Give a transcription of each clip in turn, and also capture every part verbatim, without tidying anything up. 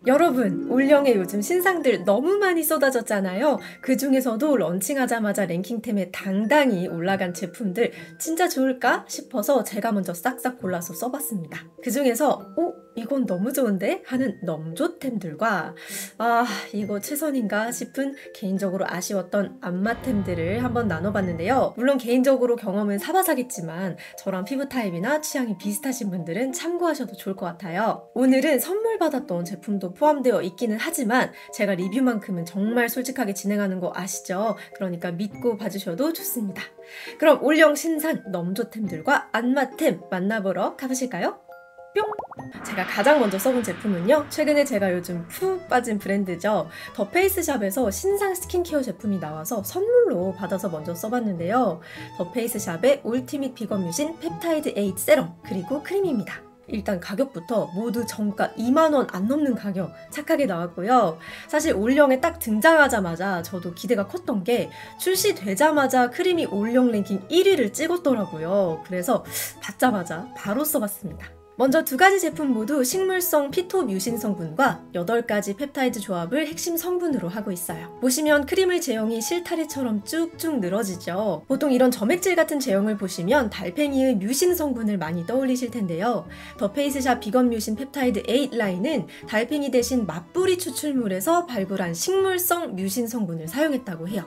여러분, 올영에 요즘 신상들 너무 많이 쏟아졌잖아요. 그 중에서도 런칭하자마자 랭킹템에 당당히 올라간 제품들 진짜 좋을까 싶어서 제가 먼저 싹싹 골라서 써봤습니다. 그 중에서 오? 이건 너무 좋은데? 하는 넘조템들과 아 이거 최선인가 싶은 개인적으로 아쉬웠던 안마템들을 한번 나눠봤는데요. 물론 개인적으로 경험은 사바사겠지만 저랑 피부 타입이나 취향이 비슷하신 분들은 참고하셔도 좋을 것 같아요. 오늘은 선물 받았던 제품도 포함되어 있기는 하지만 제가 리뷰만큼은 정말 솔직하게 진행하는 거 아시죠? 그러니까 믿고 봐주셔도 좋습니다. 그럼 올영 신상 넘조템들과 안마템 만나보러 가보실까요? 뿅! 제가 가장 먼저 써본 제품은요, 최근에 제가 요즘 푹 빠진 브랜드죠. 더 페이스샵에서 신상 스킨케어 제품이 나와서 선물로 받아서 먼저 써봤는데요. 더 페이스샵의 울티밋 비건 뮤신 펩타이드 에잇 세럼 그리고 크림입니다. 일단 가격부터 모두 정가 이만 원 안 넘는 가격 착하게 나왔고요. 사실 올영에 딱 등장하자마자 저도 기대가 컸던 게 출시되자마자 크림이 올영 랭킹 일 위를 찍었더라고요. 그래서 받자마자 바로 써봤습니다. 먼저 두 가지 제품 모두 식물성 피토 뮤신 성분과 여덟 가지 펩타이드 조합을 핵심 성분으로 하고 있어요. 보시면 크림의 제형이 실타래처럼 쭉쭉 늘어지죠. 보통 이런 점액질 같은 제형을 보시면 달팽이의 뮤신 성분을 많이 떠올리실 텐데요. 더 페이스샵 비건 뮤신 펩타이드 에잇 라인은 달팽이 대신 맞뿌리 추출물에서 발굴한 식물성 뮤신 성분을 사용했다고 해요.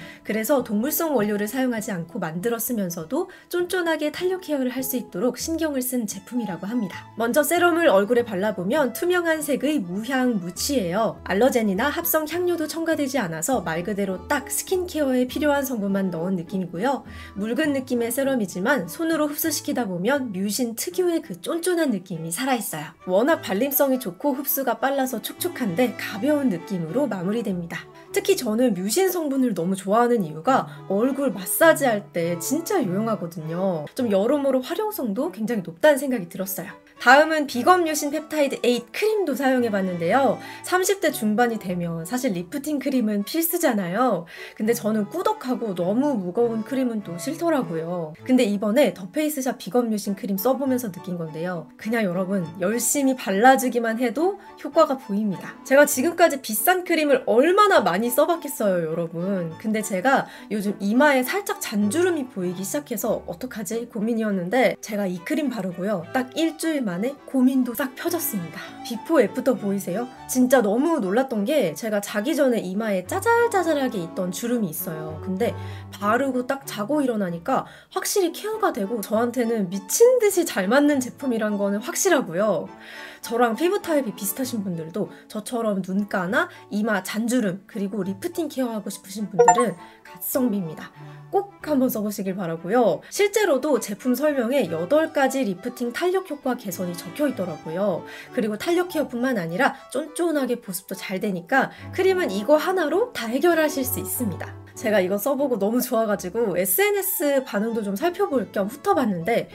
그래서 동물성 원료를 사용하지 않고 만들었으면서도 쫀쫀하게 탄력 케어를 할 수 있도록 신경을 쓴 제품이라고 합니다. 먼저 세럼을 얼굴에 발라보면 투명한 색의 무향 무취예요. 알러젠이나 합성 향료도 첨가되지 않아서 말 그대로 딱 스킨케어에 필요한 성분만 넣은 느낌이고요. 묽은 느낌의 세럼이지만 손으로 흡수시키다 보면 뮤신 특유의 그 쫀쫀한 느낌이 살아있어요. 워낙 발림성이 좋고 흡수가 빨라서 촉촉한데 가벼운 느낌으로 마무리됩니다. 특히 저는 뮤신 성분을 너무 좋아하는 이유가 얼굴 마사지 할 때 진짜 유용하거든요. 좀 여러모로 활용성도 굉장히 높다는 생각이 들었어요. 다음은 비건 뮤신 펩타이드 에잇 크림도 사용해봤는데요. 삼십 대 중반이 되면 사실 리프팅 크림은 필수잖아요. 근데 저는 꾸덕하고 너무 무거운 크림은 또 싫더라고요. 근데 이번에 더 페이스샵 비건 뮤신 크림 써보면서 느낀 건데요. 그냥 여러분 열심히 발라주기만 해도 효과가 보입니다. 제가 지금까지 비싼 크림을 얼마나 많이 써봤겠어요, 여러분. 근데 제가 요즘 이마에 살짝 잔주름이 보이기 시작해서 어떡하지 고민이었는데 제가 이 크림 바르고요. 딱 일주일 만에 고민도 싹 펴졌습니다. 비포 애프터 보이세요? 진짜 너무 놀랐던 게 제가 자기 전에 이마에 짜잘짜잘하게 있던 주름이 있어요. 근데 바르고 딱 자고 일어나니까 확실히 케어가 되고 저한테는 미친 듯이 잘 맞는 제품이란 거는 확실하고요. 저랑 피부 타입이 비슷하신 분들도 저처럼 눈가나 이마 잔주름 그리고 리프팅 케어하고 싶으신 분들은 갓성비입니다. 꼭 한번 써보시길 바라고요. 실제로도 제품 설명에 여덟 가지 리프팅 탄력 효과 개선이 적혀 있더라고요. 그리고 탄력 케어뿐만 아니라 쫀쫀하게 보습도 잘 되니까 크림은 이거 하나로 다 해결하실 수 있습니다. 제가 이거 써보고 너무 좋아가지고 에스엔에스 반응도 좀 살펴볼 겸 훑어봤는데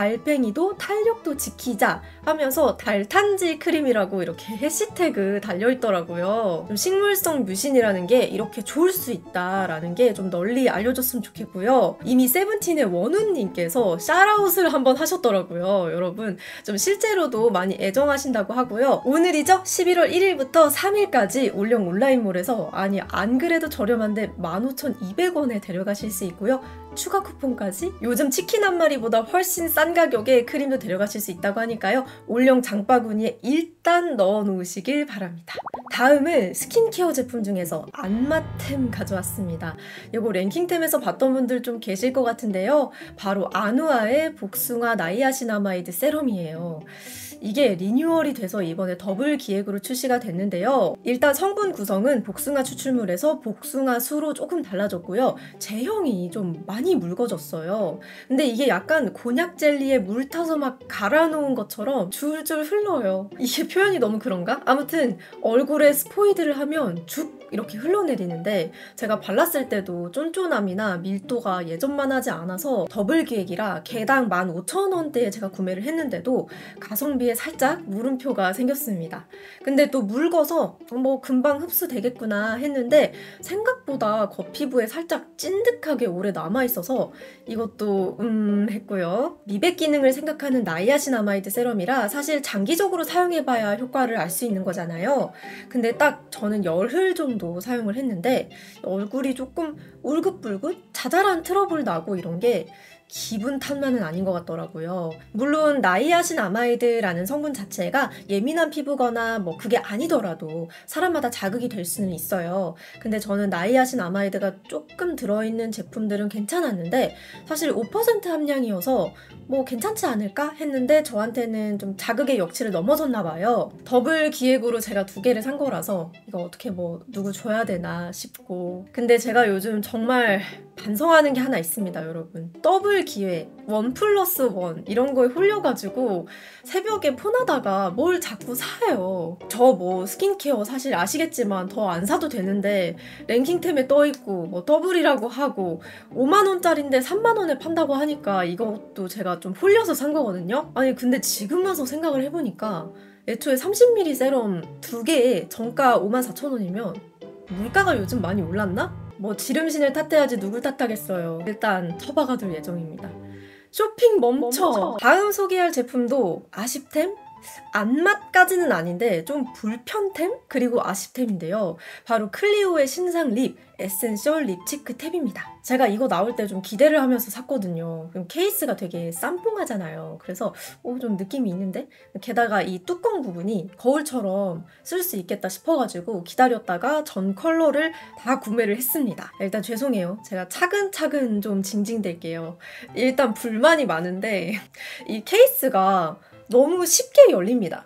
달팽이도 탄력도 지키자 하면서 달탄지 크림이라고 이렇게 해시태그 달려있더라고요. 좀 식물성 뮤신이라는 게 이렇게 좋을 수 있다라는 게 좀 널리 알려줬으면 좋겠고요. 이미 세븐틴의 원우님께서 샤라웃을 한번 하셨더라고요. 여러분 좀 실제로도 많이 애정하신다고 하고요. 오늘이죠? 십일월 일일부터 삼일까지 올영 온라인몰에서 아니 안 그래도 저렴한데 만 오천이백 원에 데려가실 수 있고요. 추가 쿠폰까지 요즘 치킨 한 마리보다 훨씬 싼 가격에 크림도 데려가실 수 있다고 하니까요. 올영 장바구니에 일단 넣어 놓으시길 바랍니다. 다음은 스킨케어 제품 중에서 안마템 가져왔습니다. 이거 랭킹템에서 봤던 분들 좀 계실 것 같은데요. 바로 아누아의 복숭아 나이아신아마이드 세럼이에요. 이게 리뉴얼이 돼서 이번에 더블 기획으로 출시가 됐는데요. 일단 성분 구성은 복숭아 추출물에서 복숭아 수로 조금 달라졌고요. 제형이 좀 많이 묽어졌어요. 근데 이게 약간 곤약 젤리에 물 타서 막 갈아놓은 것처럼 줄줄 흘러요. 이게 표현이 너무 그런가? 아무튼 얼굴에 스포이드를 하면 죽 이렇게 흘러내리는데 제가 발랐을 때도 쫀쫀함이나 밀도가 예전만 하지 않아서 더블 기획이라 개당 만 오천 원대에 제가 구매를 했는데도 가성비에 위에 살짝 물음표가 생겼습니다. 근데 또 묽어서 뭐 금방 흡수되겠구나 했는데 생각보다 겉피부에 살짝 찐득하게 오래 남아있어서 이것도 음 했고요. 미백 기능을 생각하는 나이아신아마이드 세럼이라 사실 장기적으로 사용해봐야 효과를 알 수 있는 거잖아요. 근데 딱 저는 열흘 정도 사용을 했는데 얼굴이 조금 울긋불긋 자잘한 트러블 나고 이런 게 기분 탓만은 아닌 것 같더라고요. 물론 나이아신아마이드라는 성분 자체가 예민한 피부거나 뭐 그게 아니더라도 사람마다 자극이 될 수는 있어요. 근데 저는 나이아신아마이드가 조금 들어있는 제품들은 괜찮았는데 사실 오 퍼센트 함량이어서 뭐 괜찮지 않을까 했는데 저한테는 좀 자극의 역치를 넘어섰나 봐요. 더블 기획으로 제가 두 개를 산 거라서 이거 어떻게 뭐 누구 줘야 되나 싶고. 근데 제가 요즘 정말 반성하는 게 하나 있습니다, 여러분. 더블 기획, 원 플러스 원 이런 거에 홀려가지고 새벽에 폰하다가 뭘 자꾸 사요. 저 뭐 스킨케어 사실 아시겠지만 더 안 사도 되는데 랭킹템에 떠있고 뭐 더블이라고 하고 오만 원짜리인데 삼만 원에 판다고 하니까 이것도 제가 좀 홀려서 산 거거든요. 아니 근데 지금 와서 생각을 해보니까 애초에 삼십 밀리리터 세럼 두 개에 정가 오만 사천 원이면 물가가 요즘 많이 올랐나? 뭐 지름신을 탓해야지 누굴 탓하겠어요. 일단 처박아둘 예정입니다. 쇼핑 멈춰! 멈춰! 다음 소개할 제품도 아쉽템? 안맛까지는 아닌데 좀 불편템? 그리고 아쉽템인데요. 바로 클리오의 신상 립 에센셜 립치크 탭입니다. 제가 이거 나올 때 좀 기대를 하면서 샀거든요. 그럼 케이스가 되게 쌈뽕하잖아요. 그래서 오, 좀 느낌이 있는데? 게다가 이 뚜껑 부분이 거울처럼 쓸 수 있겠다 싶어가지고 기다렸다가 전 컬러를 다 구매를 했습니다. 일단 죄송해요. 제가 차근차근 좀 징징댈게요. 일단 불만이 많은데 이 케이스가 너무 쉽게 열립니다.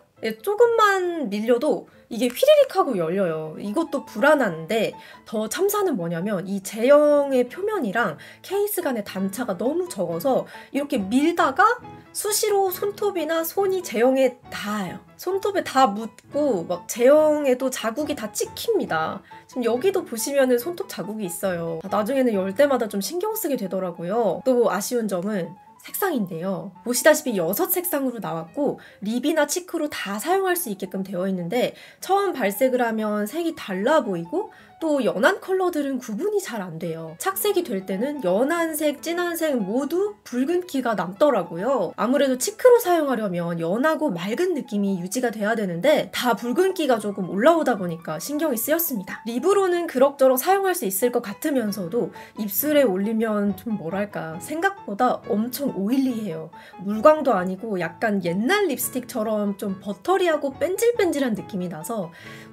조금만 밀려도 이게 휘리릭 하고 열려요. 이것도 불안한데 더 참사는 뭐냐면 이 제형의 표면이랑 케이스 간의 단차가 너무 적어서 이렇게 밀다가 수시로 손톱이나 손이 제형에 닿아요. 손톱에 다 묻고 막 제형에도 자국이 다 찍힙니다. 지금 여기도 보시면은 손톱 자국이 있어요. 나중에는 열 때마다 좀 신경 쓰게 되더라고요. 또 아쉬운 점은 색상인데요. 보시다시피 여섯 색상으로 나왔고 립이나 치크로 다 사용할 수 있게끔 되어 있는데 처음 발색을 하면 색이 달라 보이고 또 연한 컬러들은 구분이 잘 안 돼요. 착색이 될 때는 연한색, 진한색 모두 붉은기가 남더라고요. 아무래도 치크로 사용하려면 연하고 맑은 느낌이 유지가 돼야 되는데 다 붉은기가 조금 올라오다 보니까 신경이 쓰였습니다. 립으로는 그럭저럭 사용할 수 있을 것 같으면서도 입술에 올리면 좀 뭐랄까 생각보다 엄청 오일리해요. 물광도 아니고 약간 옛날 립스틱처럼 좀 버터리하고 뺀질뺀질한 느낌이 나서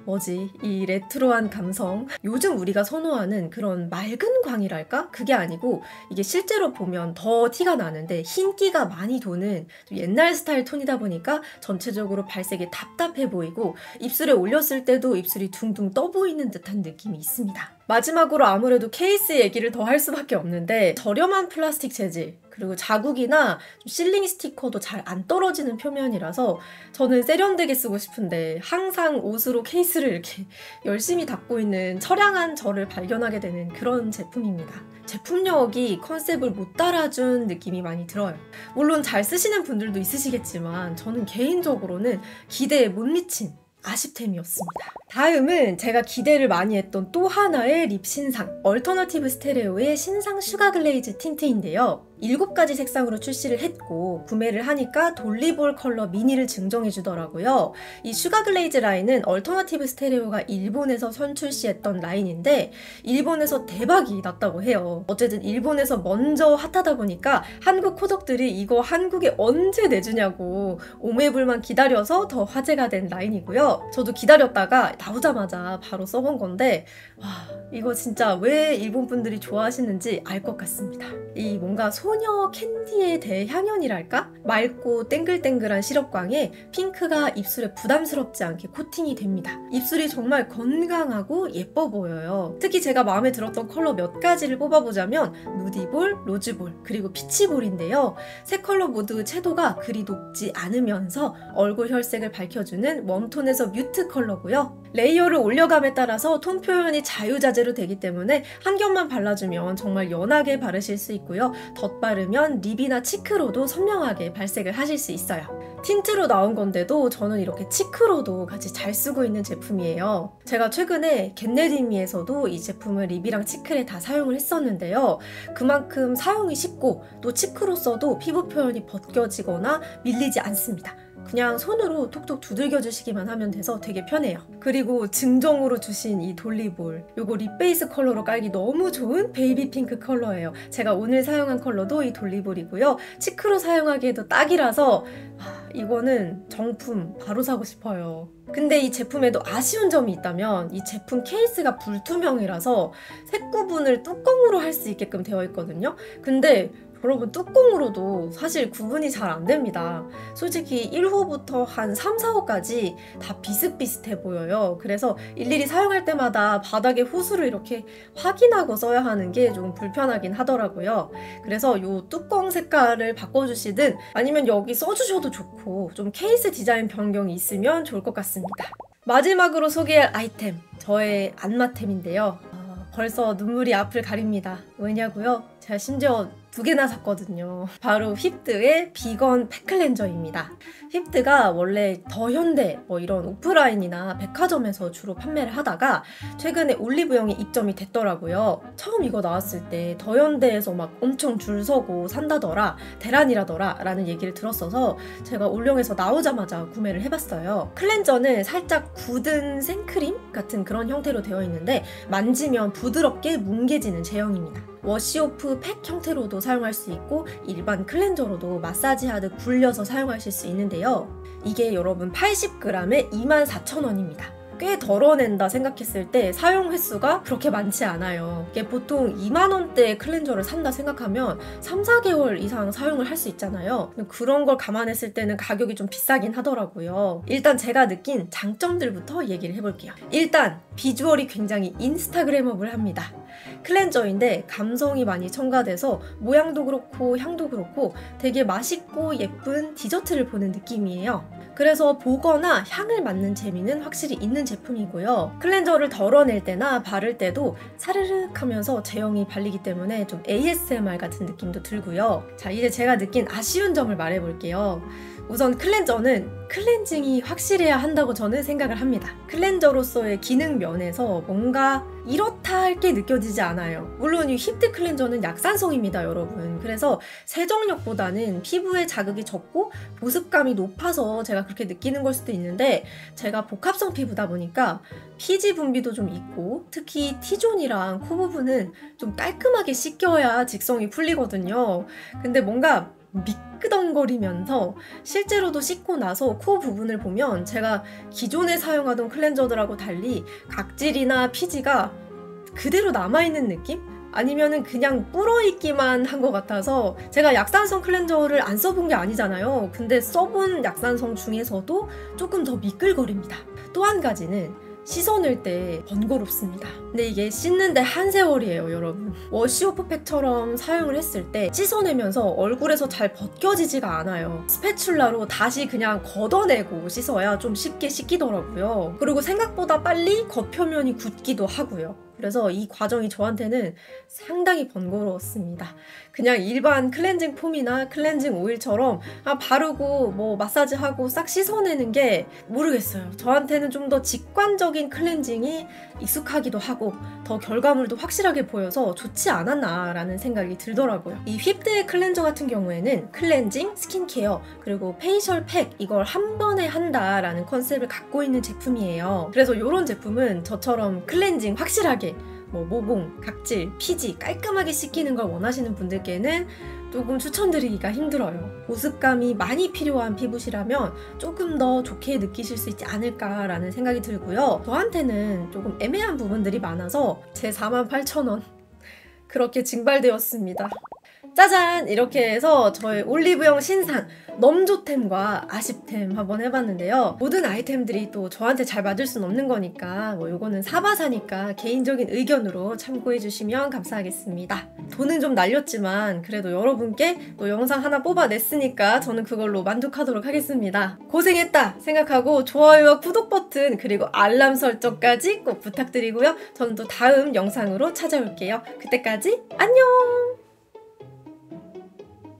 뭐지 이 레트로한 감성, 요즘 우리가 선호하는 그런 맑은 광이랄까? 그게 아니고 이게 실제로 보면 더 티가 나는데 흰기가 많이 도는 좀 옛날 스타일 톤이다 보니까 전체적으로 발색이 답답해 보이고 입술에 올렸을 때도 입술이 둥둥 떠 보이는 듯한 느낌이 있습니다. 마지막으로 아무래도 케이스 얘기를 더 할 수밖에 없는데 저렴한 플라스틱 재질 그리고 자국이나 실링 스티커도 잘 안 떨어지는 표면이라서 저는 세련되게 쓰고 싶은데 항상 옷으로 케이스를 이렇게 열심히 닫고 있는 처량한 저를 발견하게 되는 그런 제품입니다. 제품력이 컨셉을 못 따라준 느낌이 많이 들어요. 물론 잘 쓰시는 분들도 있으시겠지만 저는 개인적으로는 기대에 못 미친 아쉽템이었습니다. 다음은 제가 기대를 많이 했던 또 하나의 립 신상 얼터너티브 스테레오의 신상 슈가 글레이즈 틴트인데요. 일곱 가지 색상으로 출시를 했고 구매를 하니까 돌리볼 컬러 미니를 증정해 주더라고요. 이 슈가 글레이즈 라인은 얼터너티브 스테레오가 일본에서 선출시했던 라인인데 일본에서 대박이 났다고 해요. 어쨌든 일본에서 먼저 핫하다 보니까 한국 코덕들이 이거 한국에 언제 내주냐고 오매불만 기다려서 더 화제가 된 라인이고요. 저도 기다렸다가 나오자마자 바로 써본 건데 와 이거 진짜 왜 일본 분들이 좋아하시는지 알 것 같습니다. 이 뭔가 소녀 캔디의 대향연이랄까? 맑고 땡글땡글한 시럽광에 핑크가 입술에 부담스럽지 않게 코팅이 됩니다. 입술이 정말 건강하고 예뻐 보여요. 특히 제가 마음에 들었던 컬러 몇 가지를 뽑아보자면 누디볼, 로즈볼, 그리고 피치볼인데요. 세 컬러 모두 채도가 그리 높지 않으면서 얼굴 혈색을 밝혀주는 웜톤에서 뮤트 컬러고요. 레이어를 올려감에 따라서 톤 표현이 자유자재로 되기 때문에 한 겹만 발라주면 정말 연하게 바르실 수 있고요. 덧 덧바르면 립이나 치크로도 선명하게 발색을 하실 수 있어요. 틴트로 나온 건데도 저는 이렇게 치크로도 같이 잘 쓰고 있는 제품이에요. 제가 최근에 겟레디미에서도 이 제품을 립이랑 치크에 다 사용을 했었는데요. 그만큼 사용이 쉽고 또 치크로 써도 피부 표현이 벗겨지거나 밀리지 않습니다. 그냥 손으로 톡톡 두들겨 주시기만 하면 돼서 되게 편해요. 그리고 증정으로 주신 이 돌리볼, 요거 립 베이스 컬러로 깔기 너무 좋은 베이비 핑크 컬러예요. 제가 오늘 사용한 컬러도 이 돌리볼이고요. 치크로 사용하기에도 딱이라서 하, 이거는 정품 바로 사고 싶어요. 근데 이 제품에도 아쉬운 점이 있다면 이 제품 케이스가 불투명이라서 색 구분을 뚜껑으로 할 수 있게끔 되어 있거든요. 근데 여러분, 뚜껑으로도 사실 구분이 잘 안 됩니다. 솔직히 일 호부터 한 삼, 사 호까지 다 비슷비슷해 보여요. 그래서 일일이 사용할 때마다 바닥에 호수를 이렇게 확인하고 써야 하는 게 좀 불편하긴 하더라고요. 그래서 이 뚜껑 색깔을 바꿔주시든 아니면 여기 써주셔도 좋고 좀 케이스 디자인 변경이 있으면 좋을 것 같습니다. 마지막으로 소개할 아이템, 저의 안마템인데요. 어, 벌써 눈물이 앞을 가립니다. 왜냐고요? 제가 심지어 두 개나 샀거든요. 바로 휩드의 비건 팩클렌저입니다. 휩드가 원래 더현대 뭐 이런 오프라인이나 백화점에서 주로 판매를 하다가 최근에 올리브영에 입점이 됐더라고요. 처음 이거 나왔을 때 더현대에서 막 엄청 줄 서고 산다더라, 대란이라더라 라는 얘기를 들었어서 제가 올영에서 나오자마자 구매를 해봤어요. 클렌저는 살짝 굳은 생크림 같은 그런 형태로 되어 있는데 만지면 부드럽게 뭉개지는 제형입니다. 워시오프 팩 형태로도 사용할 수 있고 일반 클렌저로도 마사지하듯 굴려서 사용하실 수 있는데요. 이게 여러분 팔십 그램에 이만 사천 원입니다. 꽤 덜어낸다 생각했을 때 사용 횟수가 그렇게 많지 않아요. 이게 보통 이만 원대의 클렌저를 산다 생각하면 삼, 사 개월 이상 사용을 할 수 있잖아요. 그런 걸 감안했을 때는 가격이 좀 비싸긴 하더라고요. 일단 제가 느낀 장점들부터 얘기를 해볼게요. 일단 비주얼이 굉장히 인스타그래머블 합니다. 클렌저인데 감성이 많이 첨가돼서 모양도 그렇고 향도 그렇고 되게 맛있고 예쁜 디저트를 보는 느낌이에요. 그래서 보거나 향을 맡는 재미는 확실히 있는 제품이고요. 클렌저를 덜어낼 때나 바를 때도 사르륵 하면서 제형이 발리기 때문에 좀 에이에스엠알 같은 느낌도 들고요. 자, 이제 제가 느낀 아쉬운 점을 말해볼게요. 우선 클렌저는 클렌징이 확실해야 한다고 저는 생각을 합니다. 클렌저로서의 기능 면에서 뭔가 이렇다 할 게 느껴지지 않아요. 물론 이 휩드 클렌저는 약산성입니다, 여러분. 그래서 세정력보다는 피부에 자극이 적고 보습감이 높아서 제가 그렇게 느끼는 걸 수도 있는데 제가 복합성 피부다 보니까 피지 분비도 좀 있고 특히 T존이랑 코 부분은 좀 깔끔하게 씻겨야 직성이 풀리거든요. 근데 뭔가 미끄덩거리면서 실제로도 씻고 나서 코 부분을 보면 제가 기존에 사용하던 클렌저들하고 달리 각질이나 피지가 그대로 남아있는 느낌? 아니면은 그냥 불어있기만 한 것 같아서 제가 약산성 클렌저를 안 써본 게 아니잖아요. 근데 써본 약산성 중에서도 조금 더 미끌거립니다. 또 한 가지는 씻어낼 때 번거롭습니다. 근데 이게 씻는데 한 세월이에요, 여러분. 워시오프 팩처럼 사용을 했을 때 씻어내면서 얼굴에서 잘 벗겨지지가 않아요. 스패츌라로 다시 그냥 걷어내고 씻어야 좀 쉽게 씻기더라고요. 그리고 생각보다 빨리 겉표면이 굳기도 하고요. 그래서 이 과정이 저한테는 상당히 번거로웠습니다. 그냥 일반 클렌징 폼이나 클렌징 오일처럼 아, 바르고 뭐 마사지하고 싹 씻어내는 게 모르겠어요. 저한테는 좀 더 직관적인 클렌징이 익숙하기도 하고 더 결과물도 확실하게 보여서 좋지 않았나 라는 생각이 들더라고요. 이 휩드의 클렌저 같은 경우에는 클렌징, 스킨케어, 그리고 페이셜 팩 이걸 한 번에 한다라는 컨셉을 갖고 있는 제품이에요. 그래서 이런 제품은 저처럼 클렌징 확실하게 뭐 모공, 각질, 피지 깔끔하게 씻기는 걸 원하시는 분들께는 조금 추천드리기가 힘들어요. 보습감이 많이 필요한 피부시라면 조금 더 좋게 느끼실 수 있지 않을까라는 생각이 들고요. 저한테는 조금 애매한 부분들이 많아서 제 사만 팔천 원 그렇게 증발되었습니다. 짜잔! 이렇게 해서 저의 올리브영 신상 넘조템과 아쉽템 한번 해봤는데요. 모든 아이템들이 또 저한테 잘 맞을 순 없는 거니까 뭐 요거는 사바사니까 개인적인 의견으로 참고해주시면 감사하겠습니다. 돈은 좀 날렸지만 그래도 여러분께 또 영상 하나 뽑아냈으니까 저는 그걸로 만족하도록 하겠습니다. 고생했다 생각하고 좋아요와 구독 버튼 그리고 알람 설정까지 꼭 부탁드리고요. 저는 또 다음 영상으로 찾아올게요. 그때까지 안녕!